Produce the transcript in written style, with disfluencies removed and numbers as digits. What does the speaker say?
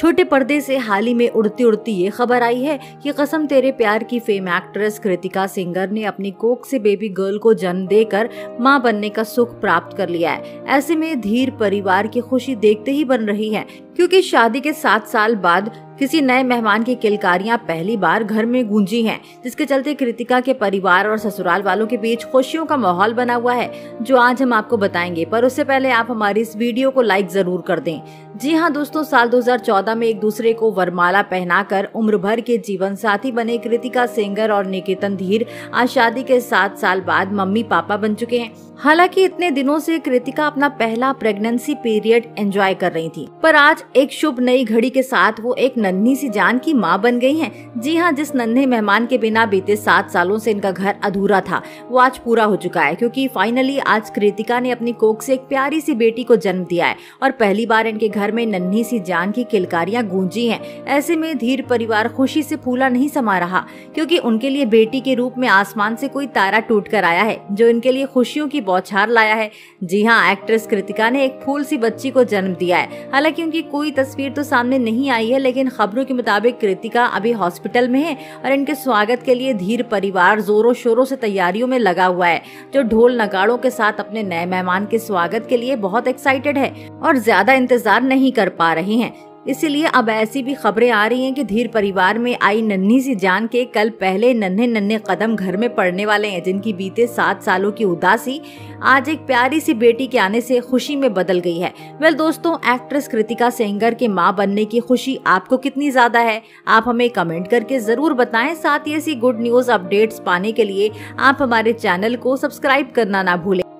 छोटे पर्दे से हाल ही में उड़ती उड़ती ये खबर आई है कि कसम तेरे प्यार की फेम एक्ट्रेस कृतिका सेंगर ने अपनी कोख से बेबी गर्ल को जन्म देकर मां बनने का सुख प्राप्त कर लिया है। ऐसे में धीर परिवार की खुशी देखते ही बन रही है, क्योंकि शादी के 7 साल बाद किसी नए मेहमान की किलकारियां पहली बार घर में गूंजी हैं, जिसके चलते कृतिका के परिवार और ससुराल वालों के बीच खुशियों का माहौल बना हुआ है, जो आज हम आपको बताएंगे। पर उससे पहले आप हमारी इस वीडियो को लाइक जरूर कर दें। जी हां दोस्तों, साल 2014 में एक दूसरे को वरमाला पहनाकर उम्र भर के जीवन साथी बने कृतिका सेंगर और निकेतन धीर आज शादी के 7 साल बाद मम्मी पापा बन चुके हैं। हालांकि इतने दिनों से कृतिका अपना पहला प्रेगनेंसी पीरियड एंजॉय कर रही थी, पर आज एक शुभ नई घड़ी के साथ वो एक नन्ही सी जान की मां बन गई हैं। जी हां, जिस नन्हे मेहमान के बिना बीते 7 सालों से इनका घर अधूरा था, वो आज पूरा हो चुका है, क्योंकि फाइनली आज कृतिका ने अपनी कोख से एक प्यारी सी बेटी को जन्म दिया है और पहली बार इनके घर में नन्ही सी जान की किलकारियां गूंजी हैं। ऐसे में धीर परिवार खुशी से फूला नहीं समा रहा, क्योंकि उनके लिए बेटी के रूप में आसमान से कोई तारा टूट कर आया है, जो इनके लिए खुशियों की बौछार लाया है। जी हाँ, एक्ट्रेस कृतिका ने एक फूल सी बच्ची को जन्म दिया है। हालांकि उनकी कोई तस्वीर तो सामने नहीं आई है, लेकिन खबरों के मुताबिक कृतिका अभी हॉस्पिटल में है और इनके स्वागत के लिए धीर परिवार जोरों शोरों से तैयारियों में लगा हुआ है, जो ढोल नगाड़ों के साथ अपने नए मेहमान के स्वागत के लिए बहुत एक्साइटेड है और ज्यादा इंतजार नहीं कर पा रहे हैं। इसीलिए अब ऐसी भी खबरें आ रही हैं कि धीर परिवार में आई नन्ही सी जान के कल पहले नन्हे नन्हे कदम घर में पड़ने वाले हैं, जिनकी बीते 7 सालों की उदासी आज एक प्यारी सी बेटी के आने से खुशी में बदल गई है। वेल दोस्तों, एक्ट्रेस कृतिका सेंगर के मां बनने की खुशी आपको कितनी ज्यादा है, आप हमें कमेंट करके जरूर बताएं। साथ ही ऐसी गुड न्यूज अपडेट्स पाने के लिए आप हमारे चैनल को सब्सक्राइब करना ना भूलें।